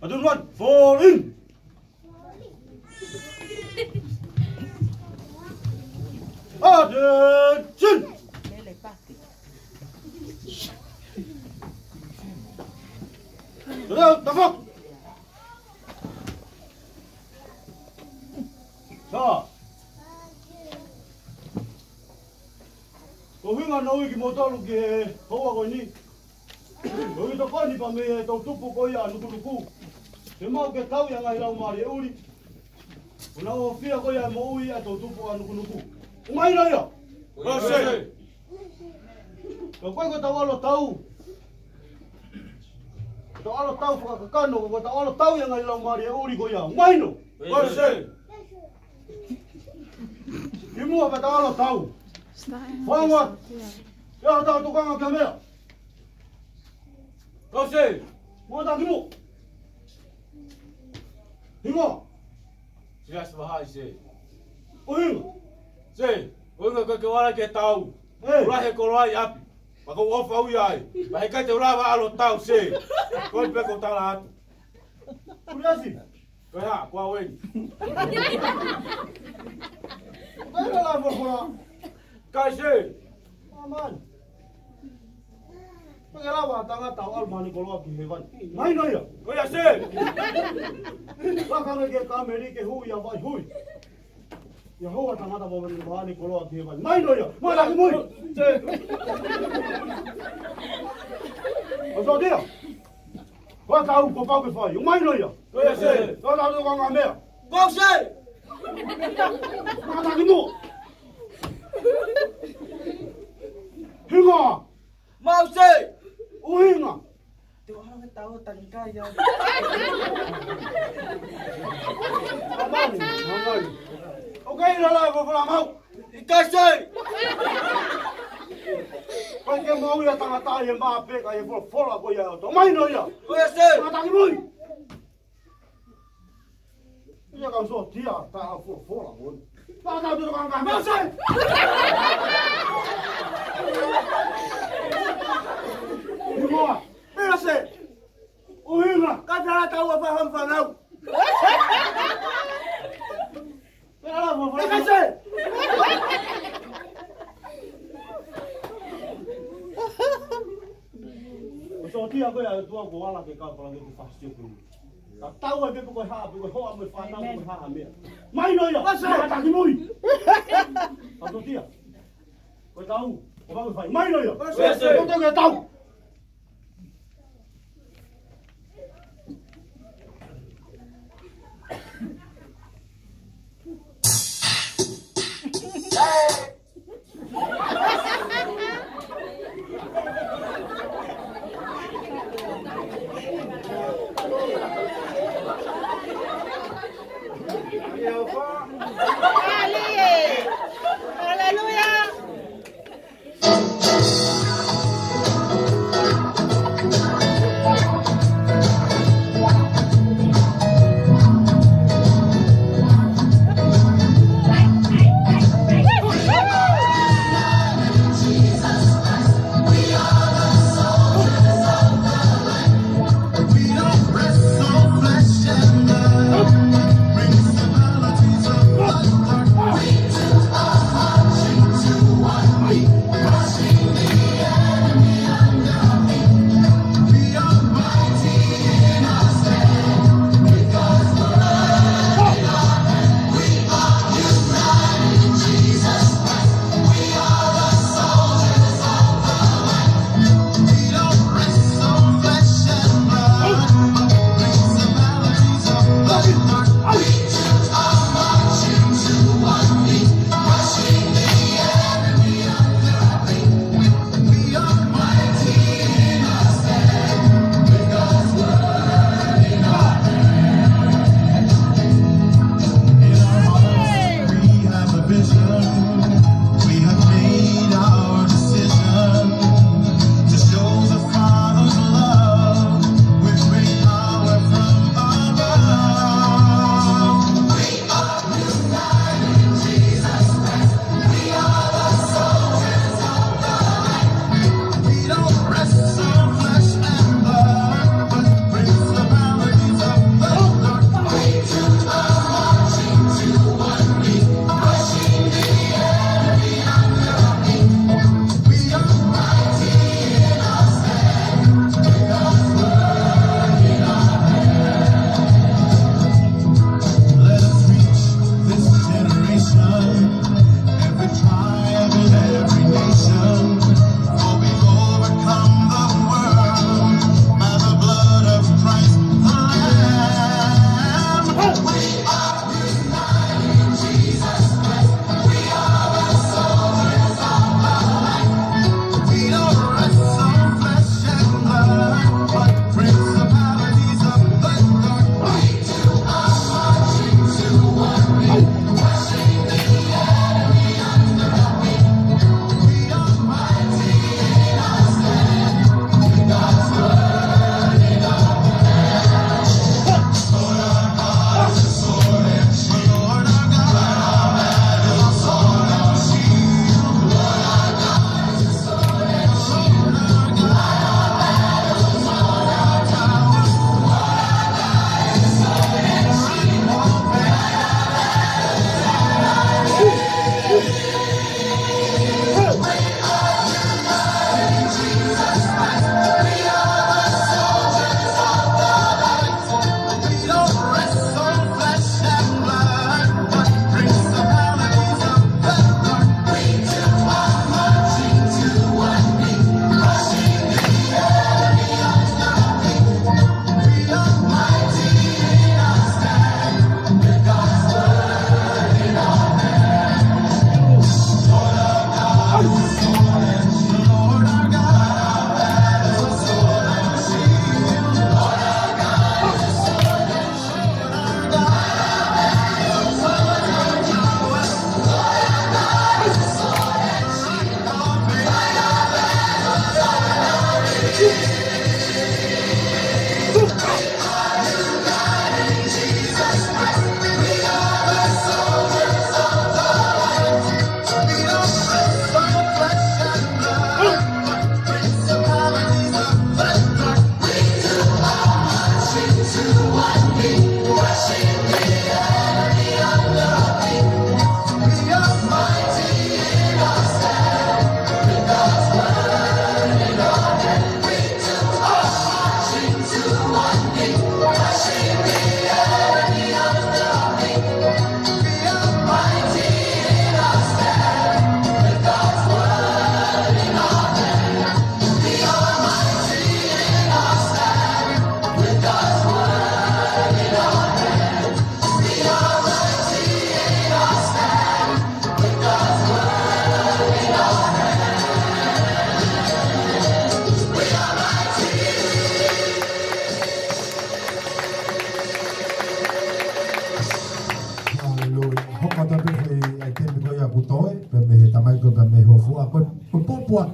Attention, fall in. Attention. Tafak. Sa. Ko hinga no ki motalu ki hoa ko ni. Ko ito ko ni pa me to tupu ko ya nuku. Se mau ke tau ya ngai lau mari uri. Una o fia ko ya mo ui a to tupu a nuku. Ngai no ya. Ko se. Ko ko tau alo tau. Tau alo tau fa ka no ko tau alo tau ya ngai lau mari uri ko ya. Ngai no. Ko se. Imu apa tau alo tau. Vamos! Já está tocando a câmera! Você! Manda aqui no! Rimo! Já se vai, sei! O Rimo! Sei! O Rimo que agora que tal! Lá recolou aí, api! Mas o Hofoa aí aí! Mas que te lava a lotar, sei! Quando pega o talato! Por assim! Vai lá, qual é ele? Vai lá, vou Kasih, aman. Pagkala wa tanga tawal mani kolo ki hewan. Mai no ya. Ko ya se. Bakang ke kameri ke hu ya vai hui. Ya ho tanga ta mani kolo ki hewan. Mai no ya. Mai la mui. Se. Oso dia. Wa ta u ko pau ke fai. Mai no ya. Ko ya se. Ko ta do ka me. Ko se. Ma ta ki mo. Hinga! Mau se! O hinga! Tu orang tahu tangga ya. Aman, aman. Okey lah, boleh mau. Ikasih. Kalau mau ya tangga yang apa kayak full aku ya. Main ya. Okey se. Mata kimui. Dia kan so dia tak full aku. Tak tahu tu orang kami. Mau se. Hinga, berasa. O hinga, kadang tahu apa ham fanau. Berapa apa? Berasa. So dia aku ya tua gua lah ke kau kalau kita pasti aku. Tak tahu apa pokok ha, pokok hoa me fanau me ha me. Mai no ya. Tak kimui. Atau dia. Kau tahu? Kau bagus fai. Mai no ya. Kau tahu ke tahu? Brings the melodies of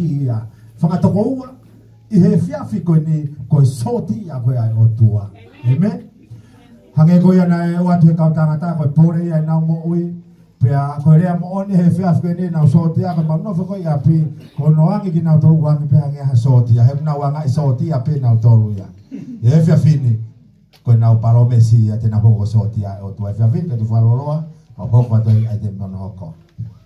ki ia whakatokoua i he whiawhi koe ni koe soti a koe ai o tua. Amen. Hange koe ana e o atu he kautangata koe pore ia nau mo ui. Pea koe rea mo oni he whiawhi koe ni nau soti a koe maunofo koe ia pi ko noangi ki nau tolu wangi pe hange ha soti a he nau wanga i soti a pe nau tolu ia. I he whiawhi ni koe nau palomesi a te na hoko soti a o tua. He whiawhi ka tu whaloloa o hoko atoi ai te mono hoko.